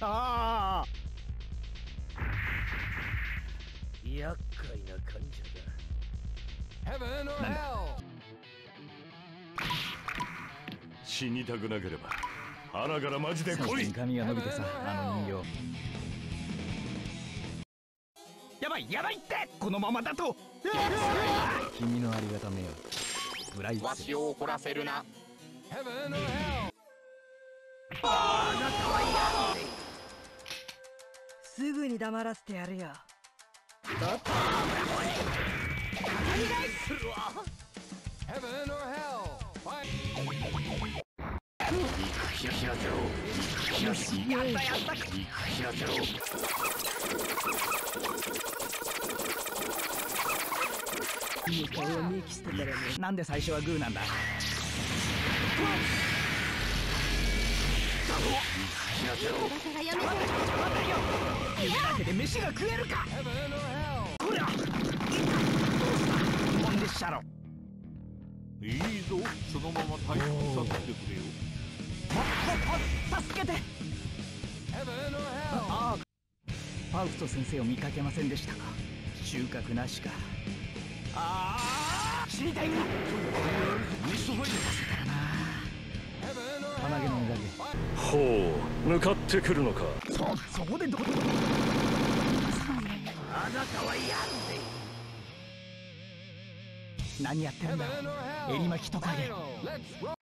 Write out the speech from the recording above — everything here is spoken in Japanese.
ああ、厄介な患者だ。なんだ。 死にたくなければ鼻からマジで来い。 髪が伸びてさ、あの人形。やばいやばいって、このままだと。君のありがためよ。ブライわしを怒らせるな。 あなたはやんで。 すぐに黙らせてやるよ。 だってお願いするわ。 ひらひらゼロ、ひらひら、 やったやった。 ひらゼロ。 いい顔を見きしてたらね。 なんで最初はグーなんだ。 ひらゼロ。 だからやめて。 夢だけで飯が食えるか。こりゃどうしたもんでっしゃろ。 いいぞ、そのまま退出させてくれよ。 助けて。ああ、ファウスト先生を見かけませんでしたか。収穫なしか。ああ、死にたいんだ。急いでさせたらな。鼻毛のおかげ。 ほう、向かってくるのか。 そこでどこ。あなたはやんで。何やってるんだ、エリマキトカゲ。